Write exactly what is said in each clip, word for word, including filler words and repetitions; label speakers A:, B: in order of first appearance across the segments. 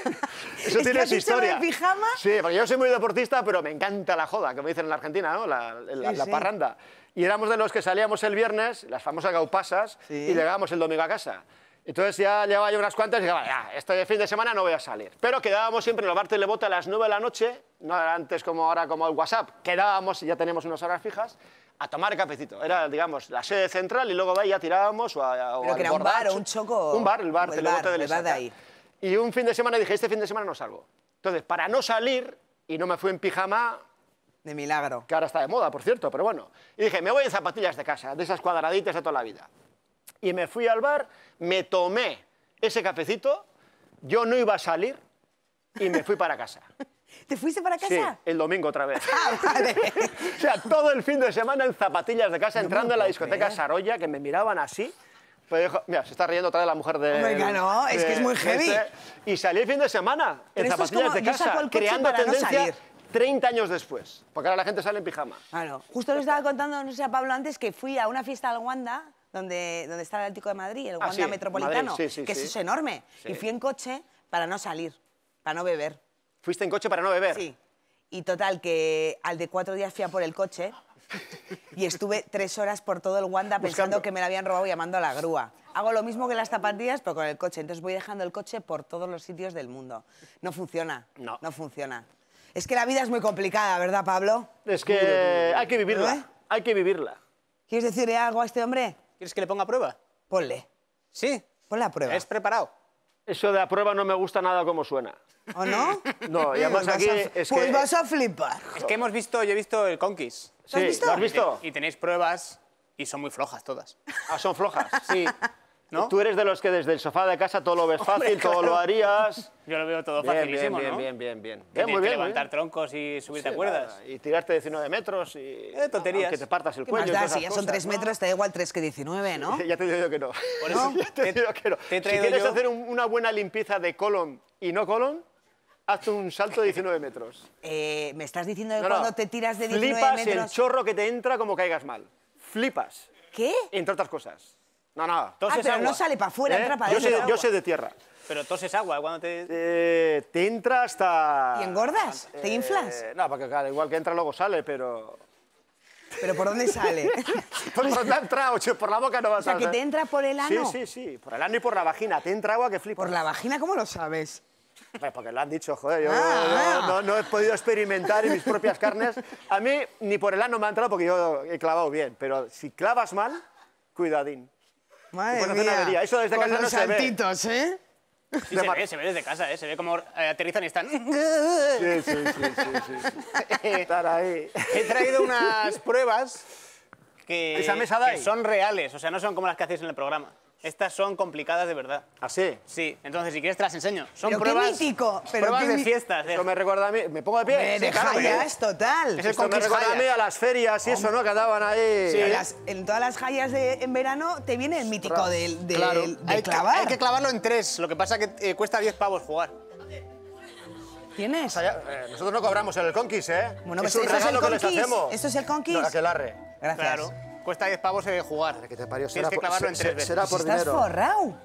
A: Eso
B: es
A: tiene
B: que
A: su historia.
B: ¿De pijama?
A: Sí, porque yo soy muy deportista, pero me encanta la joda, como dicen en la Argentina, ¿no? La, la,
B: sí,
A: la
B: sí.
A: parranda. Y éramos de los que salíamos el viernes, las famosas gaupasas,
B: sí.
A: y llegábamos el domingo a casa. Entonces ya llevaba yo unas cuantas y dije, ya, este fin de semana no voy a salir. Pero quedábamos siempre en el bar Telebota a las nueve de la noche, no era antes como ahora como el WhatsApp, quedábamos y ya teníamos unas horas fijas, a tomar cafecito. Era, digamos, la sede central y luego de ahí ya tirábamos o a,
B: Pero
A: o
B: que era un bar o un choco.
A: Un bar, el bar
B: el
A: Telebote
B: bar,
A: de
B: el bar de
A: Lesaca.
B: ahí.
A: Y un fin de semana dije, este fin de semana no salgo. Entonces, para no salir, y no me fui en pijama,
B: de milagro.
A: que ahora está de moda, por cierto, pero bueno. Y dije, me voy en zapatillas de casa, de esas cuadraditas de toda la vida. Y me fui al bar, me tomé ese cafecito, yo no iba a salir y me fui para casa.
B: ¿Te fuiste para casa?
A: Sí, el domingo otra vez.
B: Ah, vale.
A: O sea, todo el fin de semana en zapatillas de casa,
B: No
A: entrando en la
B: puedo
A: discoteca
B: creer.
A: Saroya, que me miraban así. Pues dijo, mira, se está riendo otra vez la mujer de...
B: Hombre, que no, es que es muy heavy.
A: Este, y salí el fin de semana
B: Pero
A: en
B: esto es
A: zapatillas
B: como,
A: de
B: yo
A: casa,
B: saco el coche
A: creando
B: para no
A: tendencia
B: salir.
A: treinta años después. Porque ahora la gente sale en pijama.
B: Claro. Justo le estaba contando, no sé, a Pablo antes, que fui a una fiesta al Wanda, donde, donde está el Atlético de Madrid, el
A: Ah,
B: Wanda
A: sí,
B: Metropolitano,
A: Madrid, sí, sí,
B: que
A: sí.
B: eso es enorme.
A: Sí.
B: Y fui en coche para no salir, para no beber.
A: ¿Fuiste en coche para no beber?
B: Sí. Y total, que al de cuatro días fui a por el coche y estuve tres horas por todo el Wanda pensando
A: Buscando.
B: que me lo habían robado llamando a la grúa. Hago lo mismo que las zapatillas, pero con el coche. Entonces voy dejando el coche por todos los sitios del mundo. No funciona.
A: No.
B: No funciona. Es que la vida es muy complicada, ¿verdad, Pablo?
A: Es que hay que vivirla,
B: ¿Eh?
A: hay que vivirla.
B: ¿Quieres decirle algo a este hombre?
C: ¿Quieres que le ponga a prueba?
B: Ponle.
C: Sí.
B: Ponle a prueba.
C: ¿Es preparado?
A: Eso de a prueba no me gusta nada como suena.
B: ¿O no?
A: No, y además
B: Pues
A: aquí
B: vas a-
A: es
B: Pues
A: que...
B: vas a flipar.
C: Es que hemos visto, yo he visto el Conquist.
B: ¿Lo has
A: Sí,
B: visto?
A: ¿lo has visto?
C: Y tenéis pruebas y son muy flojas todas.
A: Ah, son flojas.
C: Sí. ¿No?
A: Tú eres de los que desde el sofá de casa todo lo ves
C: Hombre,
A: fácil, todo
C: claro.
A: lo harías.
C: Yo lo veo todo
A: Bien,
C: facilísimo,
A: bien,
C: ¿no?
A: bien, bien, bien, bien.
C: Que
A: Bien,
C: tienes
A: muy
C: que
A: bien, muy
C: levantar
A: bien.
C: troncos y subirte
A: Sí,
C: a cuerdas.
A: nada, y tirarte diecinueve metros y...
C: Eh, tonterías.
A: Que te partas el
B: ¿Qué
A: cuello.
B: más
A: y
B: da?
A: todas
B: Si
A: esas
B: ya son
A: cosas,
B: tres
A: ¿no?
B: metros, te da igual tres que diecinueve, ¿no?
A: Ya te digo que no.
C: Por eso
A: Ya te
C: te-
A: digo que no.
C: te he traído
A: Si quieres
C: yo-
A: hacer un- una buena limpieza de colon y no colon, hazte un salto de diecinueve metros.
B: Eh, ¿Me estás diciendo que
A: No, no.
B: cuando te tiras de diecinueve
A: Flipas
B: metros...
A: el chorro que te entra como caigas mal. Flipas.
B: ¿Qué?
A: Entre otras cosas. No, no.
B: Ah,
C: Toses
B: pero
C: agua.
B: no sale para afuera,
A: ¿Eh?
B: entra para
A: yo, sé,
B: adentro.
A: yo sé de tierra.
C: Pero toses agua cuando te...
A: Eh, te entra hasta...
B: ¿Y engordas? ¿Te inflas?
A: Eh, no, porque claro, igual que entra luego sale, pero...
B: ¿Pero por dónde sale?
A: Por donde ha entrado, che, por la boca no vas
B: O sea,
A: a
B: que te entra por el ano.
A: Sí, sí, sí, por el ano y por la vagina. Te entra agua que flipas.
B: ¿Por la vagina cómo lo sabes?
A: Pues porque lo han dicho, joder, yo
B: Ah,
A: no, no- no he podido experimentar en mis propias carnes. A mí ni por el ano me ha entrado porque yo he clavado bien, pero si clavas mal, cuidadín.
B: Madre
A: Puedes hacer
B: mía.
A: una avería. Eso desde
B: Con
A: casa no
B: los
A: se ve.
B: saltitos, ¿eh?
C: Sí, se ve, se ve desde casa, ¿eh? Se ve como eh, aterrizan y están...
A: Sí, sí, sí, sí, sí. Estar ahí.
C: He traído unas pruebas que,
A: ¿Esa mesa da
C: que
A: ahí?
C: son reales, o sea, no son como las que hacéis en el programa. Estas son complicadas de verdad.
A: ¿Así?
C: Sí, entonces si quieres te las enseño. Son
B: Pero qué
C: pruebas,
B: mítico, pero
C: pruebas
B: qué
C: de
B: mi-
C: fiestas. de-
A: Eso me recuerda a mí. ¿Me pongo de pie?
B: Me
A: Sí,
B: deja
A: claro,
B: ya,
A: porque
B: es total.
C: Es el
A: esto me
C: Conquist
A: recuerda a mí
C: Hayas.
A: a las ferias y eso, ¿no? Que andaban ahí.
B: En, las- en todas las jallas de, en verano te viene el mítico del, del-
C: Claro,
B: de
C: hay que,
B: clavar.
C: hay que clavarlo en tres, lo que pasa que eh, cuesta diez pavos jugar.
B: ¿Tienes?
A: O sea, ya, eh, nosotros no cobramos en el Conquist, ¿eh?
B: Bueno,
A: es
B: pues
A: un
B: eso es el
A: regalo que les
B: Conquist.
A: hacemos.
B: ¿Eso es el Conquist?
A: No, aquelarre.
B: Gracias.
C: Claro, cuesta diez pavos eh, jugar.
A: Que te parió.
C: Tienes
A: Será
C: que
A: por-
C: clavarlo en
A: se-
C: tres
A: se-
C: veces.
A: será por
B: Estás
A: dinero.
B: forrado.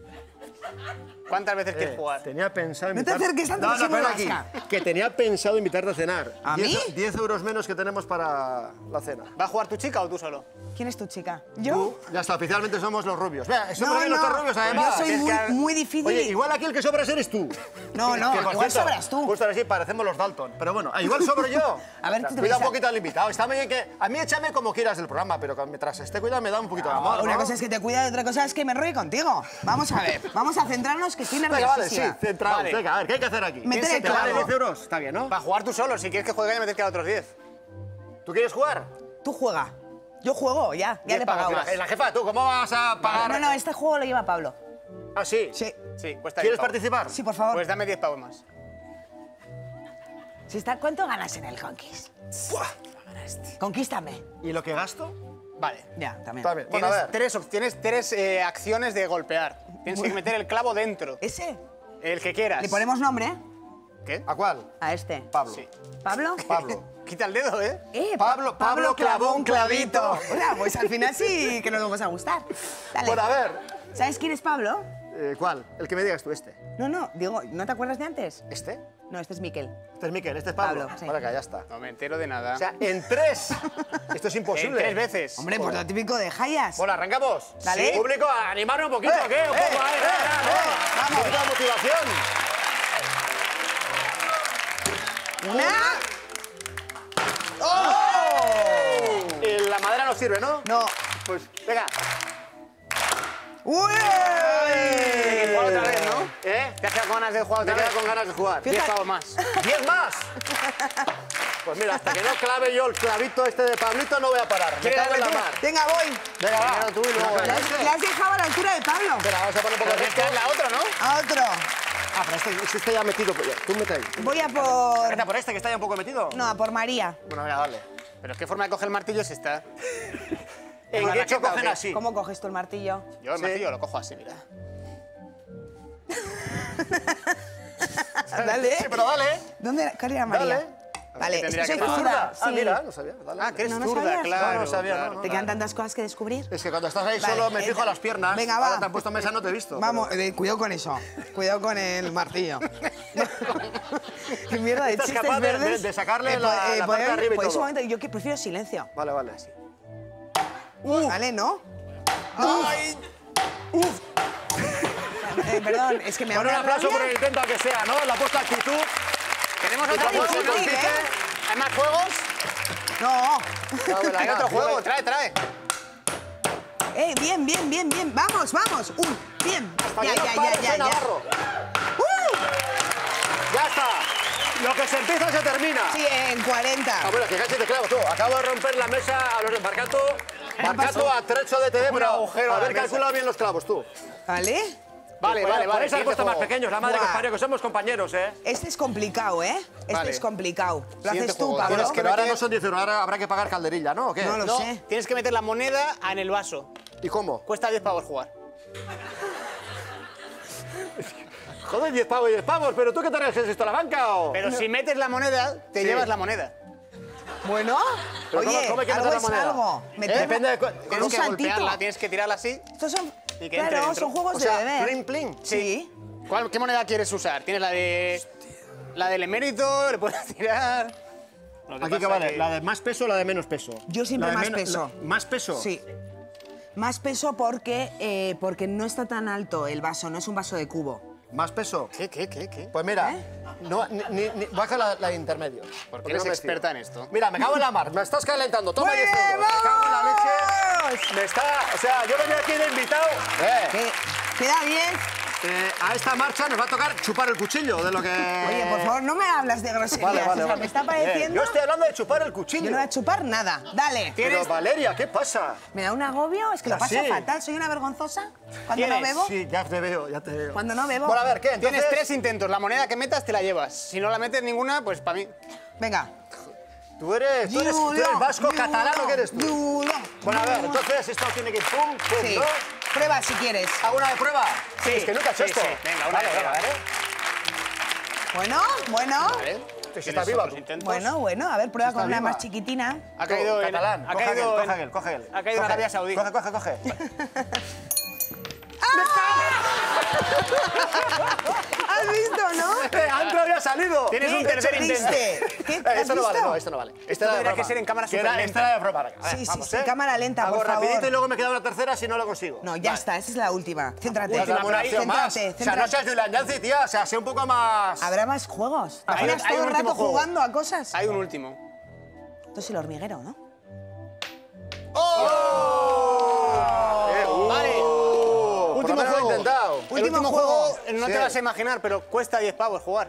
C: ¿Cuántas veces quieres
A: Eh,
C: jugar?
A: Tenía pensado
B: No te
A: invitar...
B: acerques tanto,
A: No,
B: que
A: no,
B: soy muy
A: espera
B: vasca.
A: aquí. Que tenía pensado invitarte a cenar.
B: ¿A
A: Diez-
B: mí?
A: diez euros menos que tenemos para la cena.
C: ¿Va a jugar tu chica o tú solo?
B: ¿Quién es tu chica? ¿Yo?
A: Tú, ya está, oficialmente somos los rubios. Vea, somos
B: No,
A: los
B: no,
A: rubios, además.
B: yo soy
A: Es
B: muy,
A: que-
B: muy difícil.
A: Oye, igual aquí el que sobras eres tú.
B: No, no,
A: Que, por
B: igual
A: cierto,
B: sobras tú.
A: Justo así parecemos los Dalton. Pero bueno, ah, igual sobro yo.
B: A ver,
A: O sea,
B: ¿tú te
A: cuida un
B: piensas?
A: poquito al invitado. Está muy bien que... A mí échame como quieras del programa, pero que mientras esté cuidado me da un poquito de amor,
B: Una
A: ¿no?
B: cosa es que te cuida y otra cosa es que me enrolle contigo. Vamos a ver, vamos a centrarnos que estoy
A: Venga, vale, sí,
B: nerviosísima.
A: centrados.
C: Vale.
A: Venga, a ver, ¿qué hay que hacer aquí?
B: Meter el
A: ¿Te vale
B: clavo.
A: diez euros? Está bien, ¿no?
C: Va a jugar tú solo, si quieres que juegue ya me tienes que dar otros diez.
A: ¿Tú quieres jugar?
B: Tú juega. Yo juego, ya, ya
A: Diez
B: le he
A: pavos,
B: pagado.
A: mira, La jefa, ¿tú cómo vas a pagar?
B: No, no, este juego lo lleva Pablo.
A: ¿Ah, sí?
B: Sí.
C: Sí, cuesta
A: ¿Quieres
C: diez pavos.
A: participar?
B: Sí, por favor.
C: Pues dame diez pavos más.
B: Si está, ¿cuánto ganas en el Conquist? Conquístame.
A: ¿Y lo que gasto?
C: Vale.
B: Ya, también.
A: Está bien. Bueno,
C: Tienes
A: a ver.
C: tres, op- tienes tres eh, acciones de golpear. Tienes que meter el clavo dentro.
B: ¿Ese?
C: El que quieras.
B: Le ponemos nombre, ¿eh?
C: ¿Qué?
A: ¿A cuál?
B: A este.
A: Pablo.
C: Sí.
B: ¿Pablo?
A: Pablo.
C: Quita el dedo, ¿eh?
B: Eh, Pa-
A: Pablo- Pablo clavó un clavito.
B: Hola, pues al final sí que nos vamos a gustar. Dale.
A: Bueno, a ver.
B: ¿Sabes quién es Pablo?
A: Eh, ¿Cuál? El que me digas tú, este.
B: No, no, digo, ¿no te acuerdas de antes?
A: ¿Este?
B: No, este es Miquel.
A: Este es Miquel, este es Pablo.
B: Pablo, sí.
A: Para acá, ya está.
C: No me entero de nada.
A: O sea, en tres. Esto es
C: En
A: imposible.
C: tres veces.
B: Hombre, pues lo típico de Hayas.
A: Bueno, ¿arrancamos?
B: Dale.
A: Sí. Público, a animarnos un poquito,
B: Eh,
A: ¿qué? Un
B: eh,
A: poco, ahí,
B: eh,
A: ahí,
B: eh,
A: ahí.
B: vamos.
A: Un poquito de motivación.
B: Una.
A: Y la madera no sirve, ¿no?
B: No.
A: Pues, venga.
B: ¡Uy!
C: Que jugar otra vez, ¿no?
A: ¿Eh?
C: ¿Te has quedado con ganas de jugar
A: Me
C: otra
A: queda
C: vez?
A: con ganas de jugar.
C: Diez pavos más.
A: ¡Diez más! Pues mira, hasta que no clave yo el clavito este de Pablito no voy a parar. Me
C: ¿Quieres
A: cago en la
C: meter?
A: mar.
B: Venga, voy.
A: Venga, va.
C: Primero tú y luego
A: Venga,
B: Le
C: él.
B: has, le has dejado a la altura de Pablo.
A: Espera, vamos a poner un poco
C: Pero
A: de
C: tienes que darle a otro, ¿no?
B: A otro.
A: Ah, pero este, este está ya metido. pues ya. Tú mete ahí.
B: Voy a por...
A: Vete por este que está ya un poco metido.
B: No, a por María.
A: Bueno, venga, dale.
C: Pero ¿qué forma de coger el martillo es esta?
A: En
C: ¿Una
A: Guecho
C: raqueta o
A: cogen
C: qué?
A: así.
B: ¿Cómo coges tú el martillo?
C: Yo el
A: Sí.
C: martillo lo cojo así, mira.
B: Dale.
A: Sí, pero dale.
B: ¿Dónde cuál era María?
A: Dale.
B: Vale, es
C: Tendría
B: que soy
C: que ser
B: zurda.
A: Ah,
B: Sí.
A: mira, no sabía. Dale.
C: Ah, que eres
B: ¿No lo
C: zurda,
B: sabías?
C: claro.
A: No, no sabía,
C: claro.
A: no,
B: ¿Te quedan tantas cosas que descubrir?
A: Es que cuando estás ahí
B: Vale,
A: solo me fijo
B: entra.
A: a las piernas.
B: Venga, va.
A: Ahora te han puesto mesa, no te he visto.
B: Vamos, eh, cuidado con eso. Cuidado con el martillo. Qué mierda de
A: Estás
B: chistes
A: capaz de- de-
B: verdes.
A: de sacarle
B: po-
A: la- la parte
B: podemos-
A: de arriba y
B: pues
A: todo.
B: un momento, yo que prefiero silencio.
A: Vale, vale.
B: Vale, ¿no?
A: ¡Ay!
B: Eh, perdón, es que me da
A: Bueno, un
B: una
A: aplauso por
B: rabia.
A: el intento que sea, ¿no? La puesta actitud.
C: ¿Tenemos
A: Otra
C: otro
A: cosa
C: juego?
A: que
C: ¿no?
A: consiste-
B: ¿eh?
C: ¿Hay más juegos?
B: No.
A: Cago en la
C: Hay
A: mar,
C: otro juego,
A: joder.
C: trae, trae.
B: Eh, bien, bien, bien, bien. Vamos, vamos. Un, bien.
A: Hasta
B: Ya,
A: que no
B: ya, ya,
A: pares,
B: ya,
A: eh,
B: ya.
A: Navarro. Ya está. Lo que se empieza se termina.
B: Sí, en cuarenta.
A: Ah, bueno, que casi te clavo tú. Acabo de romper la mesa a los Barcato. Barcato a trecho de T V,
C: Un
A: pero
C: agujero a la
A: haber
C: mesa.
A: calculado bien los clavos tú.
B: ¿Vale?
C: Vale, vale, vale.
A: Podéis haber
C: siguiente
A: puesto más
C: juego.
A: pequeños, la madre que
B: Buah.
A: os parió, que somos compañeros, ¿eh?
B: Este es complicado, ¿eh? Este
C: Vale.
B: es complicado. ¿Lo
C: Siguiente
B: haces tú,
C: juego.
B: Pablo?
C: Tienes que
A: Pero ahora
C: meter-
A: no son diez euros, ahora habrá que pagar calderilla, ¿no? ¿O qué?
B: No lo
C: No,
B: sé.
C: tienes que meter la moneda en el vaso.
A: ¿Y cómo?
C: Cuesta diez pavos jugar.
A: Joder, diez pavos, diez pavos, pero ¿tú qué te reges esto a la banca o...?
C: Pero si metes la moneda, te
A: Sí.
C: llevas la moneda.
B: Bueno,
A: Pero
B: oye,
A: ¿cómo- cómo hay que
B: algo
A: meter la
B: es
A: moneda?
B: algo.
A: ¿Eh?
B: Meter-
A: Depende de cu-
B: con
C: Tienes
B: un
C: que
B: saltito.
C: golpearla, tienes que tirarla así.
B: Estos son,
C: Y que entre
B: claro,
C: dentro.
B: son juegos
A: O
B: de
A: sea,
B: beber.
A: plin, plin.
B: Sí.
C: ¿Cuál, ¿Qué moneda quieres usar? ¿Tienes la de. la del emérito? ¿Le puedes tirar? Lo
A: Aquí que
C: pasa
A: vale,
C: que-
A: la de más peso o la de menos peso.
B: Yo siempre
A: La de
B: más
A: menos-
B: peso.
A: la- ¿Más peso?
B: Sí. Más peso porque, eh, porque no está tan alto el vaso, no es un vaso de cubo.
A: ¿Más peso?
C: ¿Qué, qué, qué, qué?
A: Pues mira,
B: ¿Eh?
A: no, ni, ni- ni- baja la, la de intermedio.
C: Porque eres
A: no me
C: experta
A: fío.
C: en esto.
A: Mira, me cago en la mar, me estás calentando, toma
B: ¡Muy
A: diez
B: bien,
A: euros. Me cago en la
B: vamos!
A: leche. Me está, o sea, yo venía aquí de invitado. Eh,
B: ¿Qué? ¿Queda diez?
A: eh, a esta marcha nos va a tocar chupar el cuchillo de lo que...
B: Oye, por favor, no me hablas de groserías.
A: Vale, vale,
B: o sea,
A: vale.
B: me está
A: Bien,
B: pareciendo...
A: Yo estoy hablando de chupar el cuchillo.
B: Yo no voy a chupar nada. Dale.
A: Pero Valeria, ¿qué pasa?
B: Me da un agobio, es que lo paso
A: Así.
B: fatal. Soy una vergonzosa cuando no
C: ¿Quieres?
B: bebo.
A: Sí, ya te veo, ya te veo.
B: Cuando no bebo.
A: Bueno, a ver, ¿qué? Entonces...
C: Tienes tres intentos. La moneda que metas te la llevas. Si no la metes ninguna, pues para mí.
B: Venga.
A: Tú eres, tú eres, tú eres
B: Yulo,
A: vasco,
B: yulo,
A: catalán, ¿o qué eres tú?
B: yulo,
A: Bueno, a ver,
B: yulo.
A: entonces esto tiene que ir pum, pum,
B: Sí.
A: ¿no?
B: Prueba si quieres.
A: ¿Hago una de prueba?
C: Sí,
A: Es que nunca he hecho
C: sí,
A: esto.
C: sí. Venga, una
A: Vale,
C: de
A: venga,
C: prueba.
A: ¿eh?
B: Bueno, bueno.
C: Vale.
A: si
C: Tienes
A: está viva,
C: otros
A: tú.
C: intentos.
B: Bueno, bueno. A ver, prueba
A: está
B: con una
A: viva.
B: más chiquitina.
C: Ha caído en.
A: Catalán,
C: Ha
A: coge
C: caído
A: aquel,
C: en.
A: coge aquel, coge aquel.
C: Ha caído en
A: Coge.
C: Arabia Saudí.
A: Coge, coge, coge.
B: ¿Has visto, no?
A: ¡Eh, Antro había salido!
C: Tienes
B: ¿Qué?
C: un tercer
B: ¿Qué
C: intento.
B: viste? ¿Qué?
A: Eh,
B: ¿Has
A: esto no vale,
B: visto?
A: no, esto no vale. Esto
C: Esto
A: era de
C: tendría que
A: broma.
C: ser en cámara
A: Que era-
C: superlenta.
A: Esta era de broma. Venga, a ver,
B: Sí, sí,
A: vamos,
B: sí,
A: ¿eh?
B: cámara lenta,
A: Hago
B: por
A: rapidito
B: favor.
A: y luego me queda una tercera si no lo consigo.
B: No, ya está, esa es la última. Céntrate.
A: Pues dame una opción más.
B: Céntrate,
A: O sea, no
B: céntrate.
A: seas Julián Yancy, tía. O sea, sé un poco más...
B: Habrá más juegos. ¿Te
C: Hay-
B: imaginas
C: hay
B: todo
C: un
B: el rato
C: último juego.
B: jugando a cosas?
C: Hay un último.
B: Esto es el hormiguero, ¿no?
A: Eh, uh,
C: Vale.
A: por
C: Último
A: lo menos lo he
C: juego.
A: intentado.
C: El último
B: juego.
C: juego no
A: Sí.
C: te vas a imaginar, pero cuesta diez pavos jugar.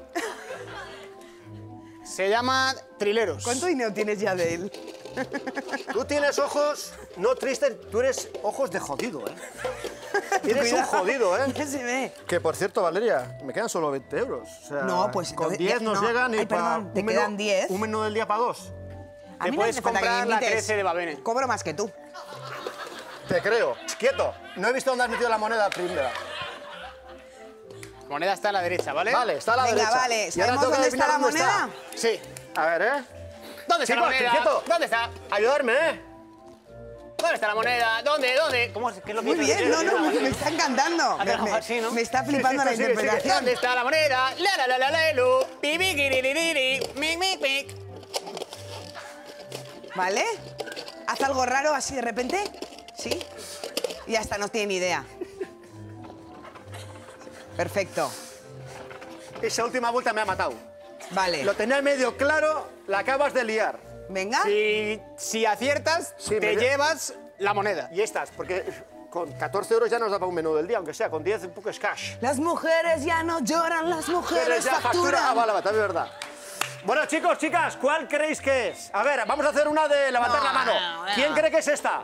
C: Se llama Trileros.
B: ¿Cuánto dinero tienes ya de él?
A: Tú tienes ojos no tristes, tú eres ojos de jodido, ¿eh? Tienes un
B: Cuidado.
A: jodido, ¿eh?
B: Ya se ve.
A: Que, por cierto, Valeria, me quedan solo veinte euros. O sea,
B: No, pues
A: con
B: entonces-
A: diez
B: eh,
A: nos
B: no.
A: llegan y
B: Ay,
A: para
B: perdón, te quedan diez.
A: un menú del día para dos.
B: A
C: Te
B: mí no
C: puedes
B: hace falta que me
C: comprar la
B: invites.
C: trece de Babene.
B: Cobro más que tú.
A: Te creo. Quieto. No he visto dónde has metido la moneda primera.
C: Moneda está a la derecha, ¿vale?
A: Vale, está a la
B: Venga,
A: derecha.
B: vale.
A: Y ahora
B: ¿Sabemos
A: tengo que
B: dónde está
A: adivinar
B: la
A: dónde
B: moneda?
C: Sí.
A: A ver, ¿eh?
C: ¿Dónde está
A: Chicos,
C: la moneda?
A: quieto.
C: ¿Dónde está?
A: Ayudarme, ¿eh?
C: ¿Dónde está la moneda? ¿Dónde? ¿Dónde? ¿Cómo es? ¿Qué es lo que
B: Muy
C: dice?
B: bien, no, no, me está encantando.
C: Ah,
B: Me,
C: trabajar,
B: me-
C: sí, ¿no?
B: me está flipando
A: Sí,
B: la
A: sí, sigue, sigue.
B: interpretación.
C: ¿Dónde está la moneda? La la la la la lu. Pi, pi, ki, ri, ri, ri, ri. Mi, mi, mi.
B: ¿Vale? Haz algo raro así de repente. ¿Sí? Y hasta no tiene ni idea. Perfecto.
A: Esa última vuelta me ha matado.
B: Vale.
A: Lo tenía medio claro, la acabas de liar.
B: Venga.
C: Si, si aciertas,
A: Sí,
C: te
A: me-
C: llevas la moneda.
A: Y estas, porque con catorce euros ya nos da para un menú del día, aunque sea con diez un poco es cash.
B: Las mujeres ya no lloran, las
A: Pero
B: mujeres
A: ya factura.
B: facturan.
A: Ah, vale, vale, también es verdad. Bueno, chicos, chicas, ¿cuál creéis que es? A ver, vamos a hacer una de levantar
B: No,
A: la mano.
B: no, no.
A: ¿Quién cree que es esta?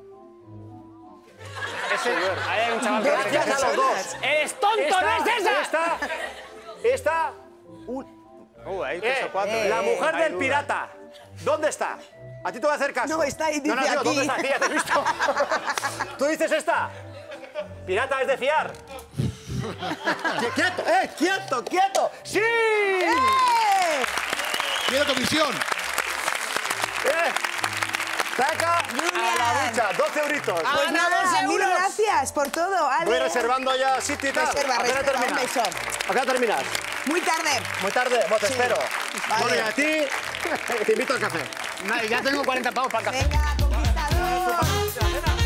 C: Ese, ahí hay un chaval que
A: Gracias
C: cree que
A: a los
C: es
A: dos.
C: esa. ¡Eres tonto,
A: Esta,
C: no es esa!
A: Esta, esta, un-
C: Uh, hay tres
A: eh,
C: o cuatro.
B: eh,
A: la
B: eh,
A: mujer
C: hay
A: del
C: duda.
A: pirata. ¿Dónde está? A ti te voy a hacer caso.
B: No, está ahí,
A: No, no,
B: dice
A: tío, ¿dónde
B: aquí.
A: está? Sí, ya te he visto. ¿Tú dices esta? Pirata es de fiar. Qui- ¡Quieto! ¡Eh! ¡Quieto! ¡Quieto! ¡Sí!
B: ¡Eh!
D: Quiero comisión.
A: ¡Eh! ¡Saca a
B: Julián.
A: la ducha! doce euritos.
C: Ah,
B: Pues
C: ¡Gana
B: nada,
C: dos
B: mil
C: euros!
B: gracias por todo, Ale.
A: Voy reservando ya sitio y tal.
B: Reserva,
A: ¿A qué hora
B: reserva, un
A: terminas?
B: beso.
A: ¿A qué hora terminas?
B: Muy tarde.
A: Muy tarde. Bueno, te
B: Sí.
A: espero.
B: Vale.
A: Bueno, y a ti te invito al café.
C: No, ya tengo cuarenta pavos para el café.
B: Venga, conquistador.